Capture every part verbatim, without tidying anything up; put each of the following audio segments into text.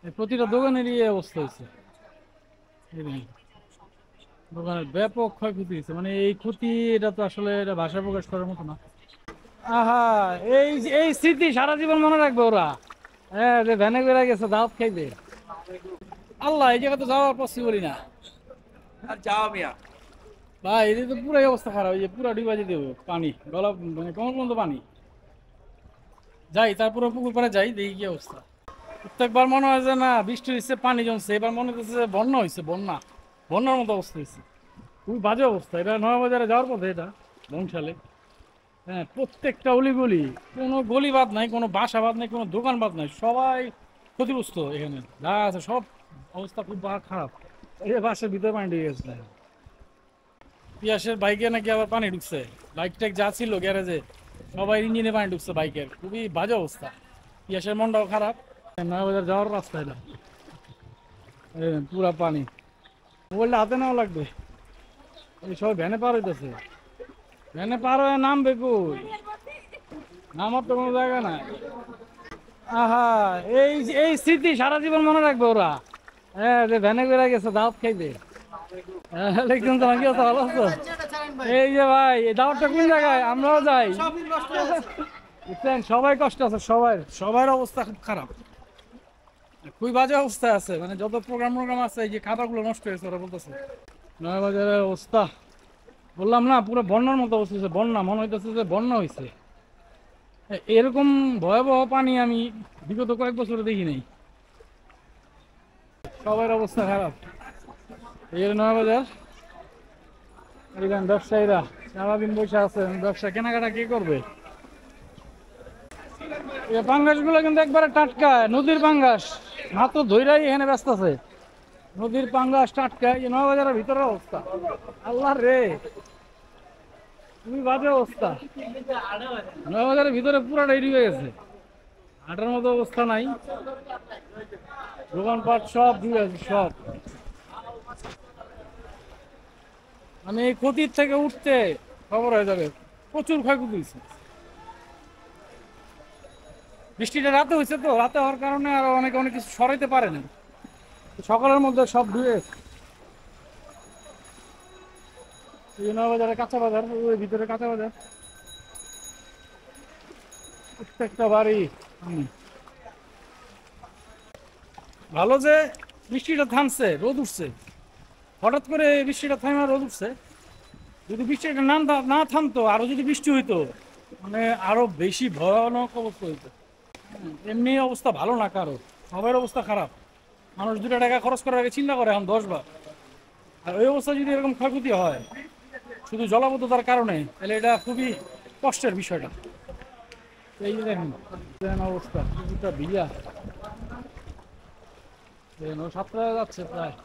প্রতিটা দোকানেরই এই অবস্থা হয়েছে। দোকানের ব্যাপক ক্ষয়ক্ষতি হয়েছে, মানে এই ক্ষতি এটা তো আসলে এটা ভাষায় প্রকাশ করার মতো না। আহা, এই এই স্মৃতি সারা জীবন মনে রাখবে ওরা। হ্যাঁ, যে ভ্যানে বেড়ে গেছে দাওয়াত খাইতে। আল্লাহ, এই জায়গা তো যাওয়া পসিবলই না। আর যাওয়া মিয়া। ভাই এদিকে তো পুরাই অবস্থা খারাপ, এই যে পুরা ডুবা যেতে হবে, পানি গলা মানে কোমর পর্যন্ত পানি। যাই তারপরে পুকুর পাড়ে যাই, দেখি কি অবস্থা। প্রত্যেকবার মনে হয় যে না বৃষ্টি হয়েছে পানি জমছে, এবার মনে হচ্ছে যে বন্যা হয়েছে, বন্যা বন্যার মতো অবস্থা হয়েছে। খুবই বাজে অবস্থা। এটা নয়াবাজারে যাওয়ার পথে, এটা বংশালে। হ্যাঁ, প্রত্যেকটা অলিগলি, কোনো গলি বাদ নাই, কোনো বাসা বাদ নাই, কোনো দোকান বাদ নাই, সবাই ক্ষতিগ্রস্ত। এখানে যা আছে সব অবস্থা খুব বা- খারাপ। এই যে বাসের ভিতরে পানি ঢুকে গেছে। পিয়াসের বাইকে নাকি আবার পানি ঢুকছে। বাইক টাইক যা ছিল গ্যারেজে সবাই ইঞ্জিনে পানি ঢুকছে বাইকের, খুবই বাজে অবস্থা। পিয়াসের মনটাও খারাপ। নয়াবাজার যাওয়ার রাস্তা এটা, এই পুরা পানি। মোবাইলটা হাতে নেওয়া লাগবে। এই সবাই ভ্যানে পার হইতেছে, ভ্যানে পার হয়ে নামবে কই? নামার তো কোনো জায়গা নাই। আহা, এই এই স্মৃতি সারা জীবন মনে রাখবে ওরা। হ্যাঁ, যে ভ্যানে বেড়ে গেছে দাওয়াত খাইতে। ওয়ালাইকুম সালাম, কি অবস্থা, ভালো আছো? এই যে ভাই, এই দাওয়াতটা কোন জায়গায়? আমরাও যাই। বুঝছেন, সবাই কষ্ট আছে, সবাই সবার অবস্থা খুব খারাপ, খুবই বাজে অবস্থায় আছে। মানে যত প্রোগ্রাম প্রোগ্রাম আছে, এই যে খাবারগুলো নষ্ট হয়েছে ওরা বলতেছে। নয়াবাজারের অবস্থা বললাম না, পুরো বন্যার মতো অবস্থা হয়েছে। বন্যা মনে হইতেছে যে বন্যা হয়েছে। এ- এরকম ভয়াবহ পানি আমি বিগত কয়েক বছরে দেখি নাই। সবার অবস্থা খারাপ। এই যে নয়াবাজার, এইখান ব্যবসায়ীরা সারাদিন বসে আছে, ব্যবসা কেনাকাটা কে করবে? এই পাঙ্গাস গুলো কিন্তু একবারে টাটকা, নদীর পাঙ্গাস, মাত্র ধৈরাই এখানে ব্যস্ত আছে। নদীর পাঙ্গাস টাটকা। এই যে নয়াবাজারের ভিতরের অবস্থা, আল্লাহ রে, খুবই বাজে অবস্থা। নয়াবাজারের ভিতরে পুরাটাই ডুবে গেছে, হাঁটার মতো অবস্থা নাই। দোকানপাট সব ডুবে গেছে, সব। মানে এই ক্ষতির থেকে উঠতে খবর হয়ে যাবে, প্রচুর ক্ষয়ক্ষতি হয়েছে। বৃষ্টিটা রাতে হয়েছে, তো রাতে হওয়ার কারণে আরো অনেকে অনেক কিছু সরাইতে পারে না, সকালের মধ্যে সব ডুবে গেছে। এই নয়াবাজারে কাঁচা বাজার, ওই ভিতরে কাঁচা বাজার, প্রত্যেকটা বাড়ি। হুম। ভালো যে বৃষ্টিটা থামছে, রোদ উঠছে। হঠাৎ করে বৃষ্টিটা থামে রোদ উঠছে। যদি বৃষ্টিটা না না থামতো, আরো যদি বৃষ্টি হইতো, মানে আরো বেশি ভয়ানক অবস্থা হইতো। এমনি অবস্থা ভালো না কারো, সবার অবস্থা খারাপ। মানুষ দুটো টাকা খরচ করার আগে চিন্তা করে এখন দশ বার। আর ওই অবস্থা যদি এরকম ক্ষয়ক্ষতি হয় শুধু জলাবদ্ধতার কারণে, তাহলে এটা খুবই কষ্টের বিষয়টা। এই যে দেখেন দেখেন অবস্থা, কিছুটা ভিজা। দেখেন ও সাতটা যাচ্ছে প্রায়।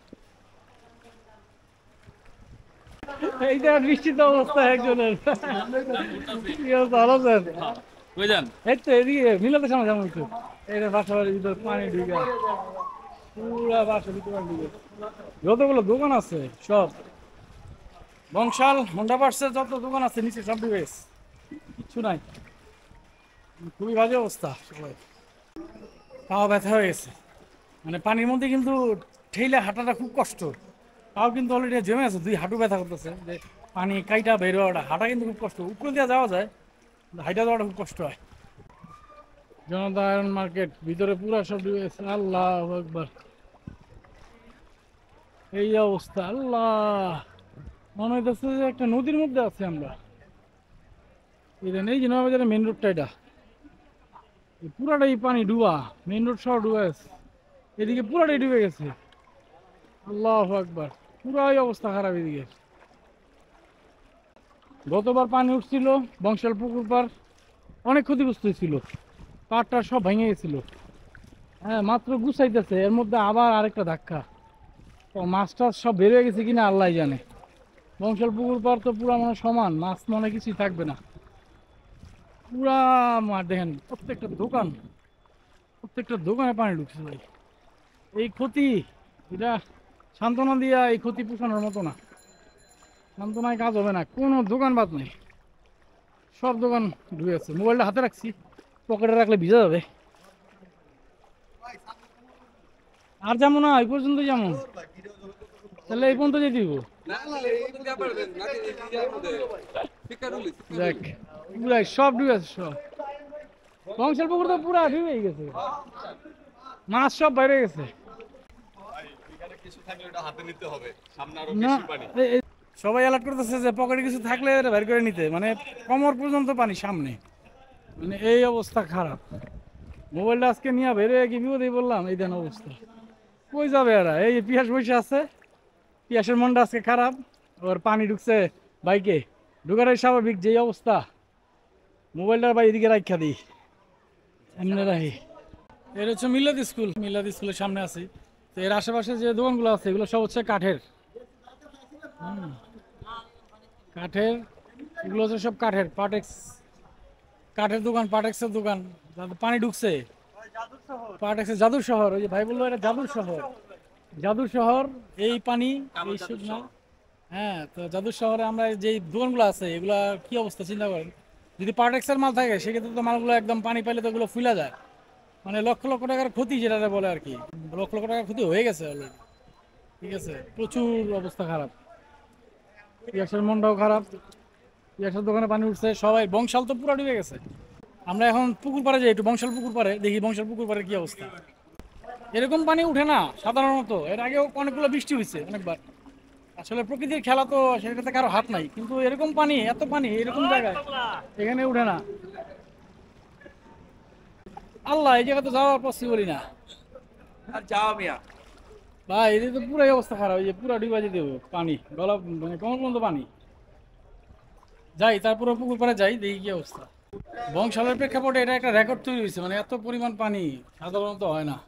এই যে নিশ্চিত অবস্থা একজনের। কি অবস্থা, ভালো আছেন? বুঝলেন? এই তো এদিকে মিলাতে সামনে যেমন একটু, এই যে বাসা বাড়ির ভিতর পানি ঢুকে, পুরা বাসার ভিতরে পানি ঢুকে। যতগুলো দোকান আছে সব, বংশাল হোন্ডা পার্টসের যত দোকান আছে নিচে সব ডুবে গেছে, কিচ্ছু নাই। খুবই বাজে অবস্থা, সবাই পাও ব্যথা হয়ে গেছে। মানে পানির মধ্যে কিন্তু ঠেলে হাঁটাটা খুব কষ্ট। তাও কিন্তু অলরেডি জমে আছে, দুই হাঁটু ব্যথা করতেছে। যে পানি কাইটা বের হওয়াটা, হাঁটা কিন্তু খুব কষ্ট। উপরে দিয়ে যাওয়া যায়, কিন্তু হাইটা যাওয়াটা খুব কষ্ট হয়। জনতা আয়রন মার্কেট ভিতরে পুরা সব ডুবে গেছে। আল্লাহ একবার, এই অবস্থা, আল্লাহ, মনে হইতেছে যে একটা নদীর মধ্যে আছি আমরা। এই যে এই যে নয়াবাজারের মেন রোডটা, এটা এই পুরাটাই পানি ডুবা, মেন রোড সব ডুবে গেছে, এদিকে পুরাটাই ডুবে গেছে। আল্লাহ একবার, পুরাই অবস্থা খারাপ এদিকে। গতবার পানি উঠছিল বংশাল পুকুর পার, অনেক ক্ষতিগ্রস্ত ছিল, পাড়টা সব ভেঙে গেছিল। হ্যাঁ, মাত্র গুছাইতেছে, এর মধ্যে আবার আরেকটা ধাক্কা। তো মাছ টাছ সব বের হয়ে গেছে কিনা আল্লাহ জানে। বংশাল পুকুর পার তো পুরা মানে সমান, মাছ মনে কিছুই থাকবে না। পুরা মাঠ দেখেন, প্রত্যেকটা দোকান, প্রত্যেকটা দোকানে পানি ঢুকছে ভাই। এই ক্ষতি, এটা সান্ত্বনা দিয়া এই ক্ষতি পোষানোর মতো না। সান্ত্বনায় কাজ হবে না, কোনো দোকান বাদ নেই, সব দোকান ডুবে আছে। মোবাইলটা হাতে রাখছি, পকেটে রাখলে ভিজা যাবে। আর যেমন না এই পর্যন্ত যেমন তাহলে এই পর্যন্ত যেতে দিব দেখ পুরাই সব ডুবে আছে সব বংশের পুকুর তো পুরা ডুবে গেছে মাছ সব বাইরে গেছে না এ- এ- সবাই অ্যালার্ট করতেছে যে পকেটে কিছু থাকলে এটা বের করে নিতে মানে কোমর পর্যন্ত পানি সামনে মানে এই অবস্থা খারাপ মোবাইলটা আজকে নিয়ে বেরোয় কি বিপদেই বললাম এই দেন অবস্থা কই যাবে এরা এই যে পিয়াস বসে আছে পিয়াসের মনটা আজকে খারাপ ওর পানি ঢুকছে বাইকে ঢুকার স্বাভাবিক যেই অবস্থা মোবাইলটার বাই এদিকে রাখা দিই এমনি রাখি এর হচ্ছে মিলাদ স্কুল মিলাদ স্কুলের সামনে আছি তো এর আশেপাশে যে দোকানগুলো আছে এগুলো সব হচ্ছে কাঠের হুম, কাঠের এগুলো হচ্ছে সব কাঠের পাটেক্স কাঠের দোকান পাটেক্সের দোকান যাতে পানি ঢুকছে পাটেক্সের জাদুর শহর ওই যে ভাই বললো এটা জাদুর শহর জাদুর শহর এই পানি এই শুকনা হ্যাঁ তো জাদুর শহরে আমরা যেই দোকানগুলো আছে এগুলা কি অবস্থা চিন্তা করেন যদি পার্টেক্সের মাল থাকে সেক্ষেত্রে তো মালগুলো একদম পানি পাইলে তো ওগুলো ফুলা যায় মানে লক্ষ লক্ষ টাকার ক্ষতি যেটা বলে আর কি লক্ষ লক্ষ টাকার ক্ষতি হয়ে গেছে অলরেডি ঠিক আছে প্রচুর অবস্থা খারাপ পিয়াসের মনটাও খারাপ পিয়াসের দোকানে পানি উঠছে সবাই বংশাল তো পুরো ডুবে গেছে আমরা এখন পুকুর পাড়ে যাই একটু বংশাল পুকুর পাড়ে দেখি বংশাল পুকুর পাড়ে কি অবস্থা এরকম পানি উঠে না সাধারণত এর আগেও অনেকগুলো বৃষ্টি হয়েছে অনেকবার আসলে প্রকৃতির খেলা তো সেটাতে কারো হাত নাই কিন্তু এরকম পানি এত পানি এরকম জায়গায় এখানে উঠে না আল্লাহ এই জায়গা তো যাওয়ার পসিবলই না আর যাও মিয়া ভাই এদের তো পুরাই অবস্থা খারাপ এই যে পুরা ডুবা যেতে হবে পানি গলা মানে কোমর পর্যন্ত পানি যাই তারপরে পুকুর পাড়ে যাই দেখি কি অবস্থা বংশালের প্রেক্ষাপটে এটা একটা রেকর্ড তৈরি হয়েছে মানে এত পরিমাণ পানি সাধারণত হয় না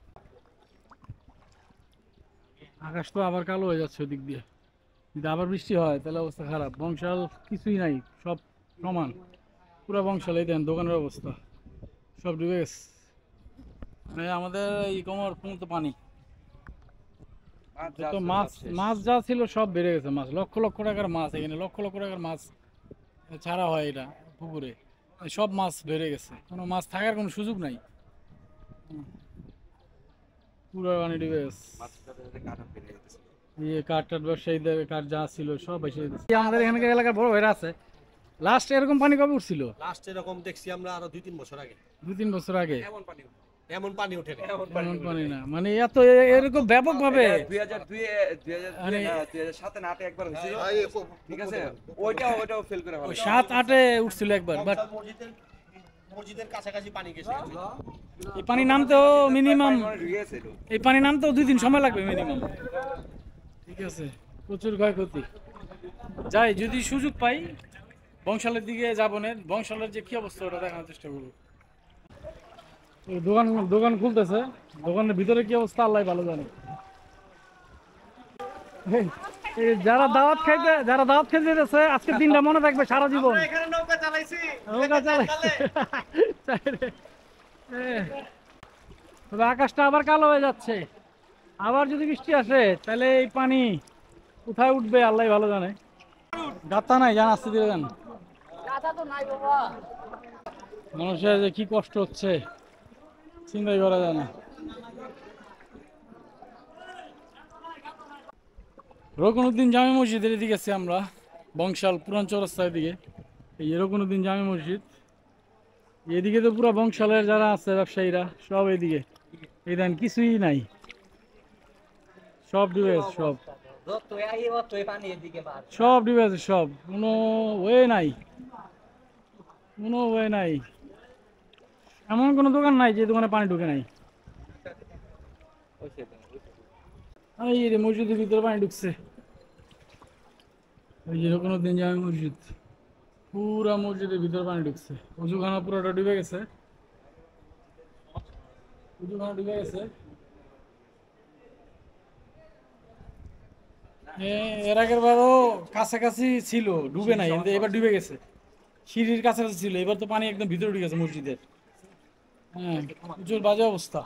আকাশ তো আবার কালো হয়ে যাচ্ছে ওদিক দিয়ে যদি আবার বৃষ্টি হয় তাহলে অবস্থা খারাপ বংশাল কিছুই নাই সব সমান পুরো বংশাল এই দেন দোকানের অবস্থা সব ডুবে গেছে মানে আমাদের এই কোমর পর্যন্ত পানি তো মাছ মাছ যা ছিল সব বেড়ে গেছে মাছ লক্ষ লক্ষ টাকার মাছ এখানে লক্ষ লক্ষ টাকার মাছ ছাড়া হয় এটা পুকুরে সব মাছ বেড়ে গেছে কোনো মাছ থাকার কোনো সুযোগ নাই হুম, পুরো পানি ডুবে গেছে ইয়ে কাঠ টাট ব্যবসায়ীদের কাঠ যা ছিল সব এসে গেছে আমাদের এখানকার এলাকার বড় ভাইরা আছে লাস্ট এরকম পানি কবে উঠছিল লাস্ট এরকম দেখছি আমরা আরো দুই তিন বছর আগে দুই তিন বছর আগে এমন পানি এমন পানি ওঠে না। এমন এমন পানি না মানে এত এ- এরকম ব্যাপক ভাবে দুই হাজার দুই দুই হাজার মানে- দুই হাজার সাতে না আটে একবার হয়েছিল ঠিক আছে ওইটাও ওইটাও ফেল করে ভালো সাত আটে উঠছিল একবার বাট মসজিদের মসজিদের কাছাকাছি পানি গেছে এই পানি নামতেও মিনিমাম গিয়েছিল এই পানি নামতেও দুই দিন সময় লাগবে মিনিমাম ঠিক আছে প্রচুর ক্ষয়ক্ষতি যাই যদি সুযোগ পাই বংশালের দিকে যাবো না বংশালের যে কি অবস্থা ওটা দেখানোর চেষ্টা করবো এই দোকান দোকান খুলতেছে দোকানের ভিতরে কি অবস্থা আল্লাহ ভালো জানে এই, এই যারা দাওয়াত খাইতে যারা দাওয়াত খাইতে যেতেছে আজকের দিনটা মনে থাকবে সারা জীবন এখানে নৌকা চালাইছি নৌকা চালাই চাই রে। এ, তবে আকাশটা আবার কালো হয়ে যাচ্ছে আবার যদি বৃষ্টি আসে তাহলে এই পানি কোথায় উঠবে আল্লাহ ভালো জানে গাতা নাই জান আসতে দিয়ে যান মানুষের যে কি কষ্ট হচ্ছে চিন্তাই করা যায় না রকনুদ্দিন জামে মসজিদের এদিকে আছি আমরা বংশাল পুরান চৌরাস্তার দিকে এই রকনুদ্দিন জামে মসজিদ এদিকে তো পুরো বংশালের যারা আছে ব্যবসায়ীরা সব এদিকে এই দেন কিছুই নাই সব ডুবে গেছে সব সব ডুবে আছে সব কোনো ওয়ে নাই কোনো ওয়ে নাই এমন কোনো দোকান নাই যে দোকানে পানি ঢুকে নাই এই রে মসজিদের ভিতরে পানি ঢুকছে ওই যে কোনো দিন যাবে মসজিদ পুরা মসজিদের ভিতরে পানি ঢুকছে উজুখানা পুরোটা ডুবে গেছে উজুখানা ডুবে গেছে এ- এর আগের বারও কাছাকাছি ছিল ডুবে নাই কিন্তু এবার ডুবে গেছে সিঁড়ির কাছাকাছি ছিল এবার তো পানি একদম ভিতরে ঢুকে গেছে মসজিদের হ্যাঁ প্রচুর বাজে অবস্থা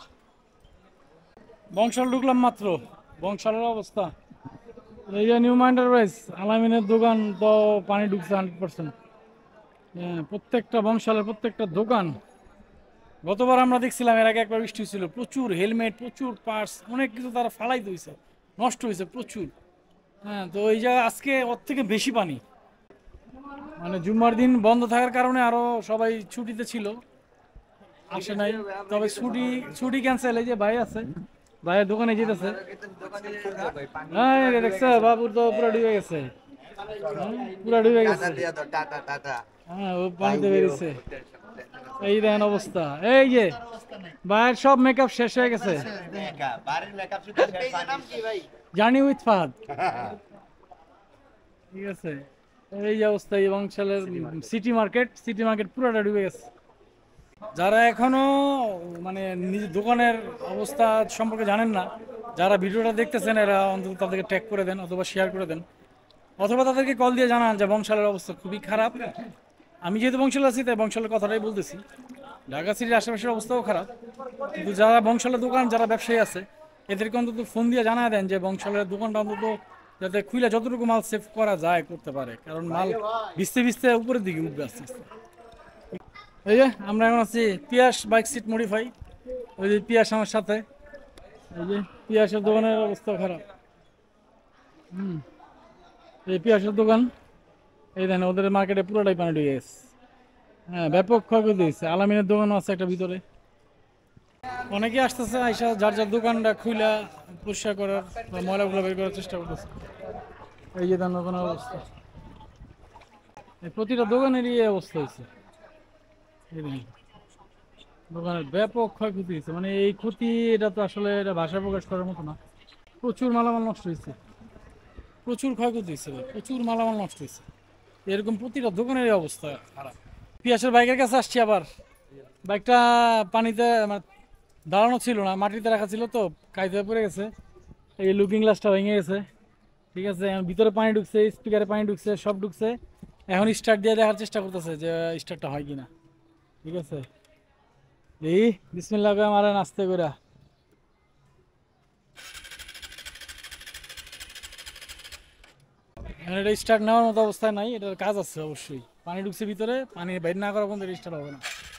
বংশাল ঢুকলাম মাত্র বংশালের অবস্থা এই যে নিউ মাইন্ডারপ্রাইজ আলামিনের দোকান তো পানি ঢুকছে হান্ড্রেড পার্সেন্ট হ্যাঁ প্রত্যেকটা বংশালের প্রত্যেকটা দোকান গতবার আমরা দেখছিলাম এর আগে একবার বৃষ্টি হয়েছিল, প্রচুর হেলমেট, প্রচুর পার্স, অনেক কিছু তারা ফালাই দিয়েছে, নষ্ট হয়েছে প্রচুর। হ্যাঁ, তো এই জায়গায় আজকে ওর থেকে বেশি পানি, মানে জুম্মার দিন বন্ধ থাকার কারণে আরো সবাই ছুটিতে ছিল, আসে নাই। তবে ছুটি ছুটি ক্যান্সেল। এই যে ভাই আছে, ভাইয়ের দোকানে যেতেছে। হ্যাঁ, এই দেখছে বাবুর তো পুরো ডুবে গেছে, হ্যাঁ, পুরো ডুবে গেছে। হ্যাঁ, ও পানিতে বেরিয়েছে। এই দেখেন অবস্থা, এই যে ভাইয়ের সব মেকআপ শেষ হয়ে গেছে। জার্নি উইথ ফাহাদ, ঠিক আছে। এই যে অবস্থা, এই বংশালের সিটি মার্কেট, সিটি মার্কেট পুরোটা ডুবে গেছে। যারা এখনো মানে নিজের দোকানের অবস্থা সম্পর্কে জানেন না, যারা ভিডিওটা দেখতেছেন, এরা অন্তত তাদেরকে ট্যাগ করে দেন অথবা শেয়ার করে দেন, অথবা তাদেরকে কল দিয়ে জানান যে বংশালের অবস্থা খুবই খারাপ। আমি যেহেতু বংশালে আছি তাই বংশালের কথাটাই বলতেছি। ঢাকা সিটির আশেপাশের অবস্থাও খারাপ, কিন্তু যারা বংশালের দোকান, যারা ব্যবসায়ী আছে, এদেরকে অন্তত ফোন দিয়ে জানা দেন যে বংশালের দোকানটা অন্তত যাতে খুলে যতটুকু মাল সেভ করা যায় করতে পারে, কারণ মাল ভিজতে ভিজতে উপরের দিকে উঠবে আস্তে আস্তে। এই যে আমরা এখন আছি পিয়াস বাইক সিট মডিফাই, ওই যে পিয়াস আমার সাথে। এই যে পিয়াসের দোকানের অবস্থা খারাপ। হুম, এই পিয়াসের দোকান, এই দেখেন ওদের মার্কেটে পুরোটাই পানি ঢুকে গেছে। হ্যাঁ, ব্যাপক ক্ষয়ক্ষতি হয়েছে। আলামিনের দোকানও আছে একটা ভিতরে। অনেকে আসতেছে, আইসা যার যার দোকানটা খুইলা পরিষ্কার করার বা ময়লাগুলো বের করার চেষ্টা করতেছে। এই যে তার দোকানের অবস্থা, এই প্রতিটা দোকানেরই এই অবস্থা হয়েছে। এই দেখেন দোকানের ব্যাপক ক্ষয়ক্ষতি হয়েছে, মানে এই ক্ষতি এটা তো আসলে এটা ভাষায় প্রকাশ করার মতো না। প্রচুর মালামাল নষ্ট হয়েছে, প্রচুর ক্ষয়ক্ষতি হয়েছে, প্রচুর মালামাল নষ্ট হয়েছে। এরকম প্রতিটা দোকানের অবস্থা খারাপ। পিয়াসের বাইকের কাছে আসছি আবার। বাইকটা পানিতে মানে দাঁড়ানো ছিল না, মাটিতে রাখা ছিল, তো কাইতে পড়ে গেছে। এই লুকিং গ্লাসটা ভেঙে গেছে, ঠিক আছে। এখন ভিতরে পানি ঢুকছে, স্পিকারে পানি ঢুকছে, সব ঢুকছে। এখন স্টার্ট দিয়ে দেখার চেষ্টা করতেছে যে স্টার্টটা হয় কিনা, ঠিক আছে। এই বিসমিল্লাহ করে মারেন আস্তে করে। এখন এটা স্টার্ট নেওয়ার মতো অবস্থায় নাই, এটার কাজ আছে অবশ্যই। পানি ঢুকছে ভিতরে, পানি বাইর না করা পর্যন্ত স্টার্ট হবে না,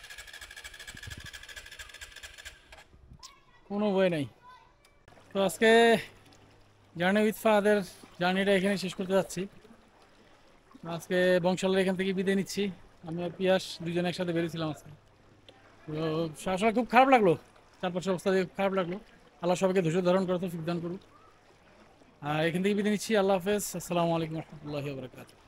কোনো বই নাই। তো আজকে জার্নি উইথ ফাহাদের জার্নিটা এখানে শেষ করতে যাচ্ছি। আজকে বংশালের এখান থেকে বিদায় নিচ্ছি। আমি আর পিয়াস দুজনে একসাথে বেরিয়েছিলাম আজকে। তো আসলে খুব খারাপ লাগলো, চারপাশের অবস্থা দিয়ে খারাপ লাগলো। আল্লাহ সবাইকে ধৈর্য ধারণ করতে সুবিধান করুক। আর এখান থেকে বিদায় নিচ্ছি। আল্লাহ হাফেজ, আসসালামু আলাইকুম রহমতুল্লাহি ওয়া বারাকাতুহু।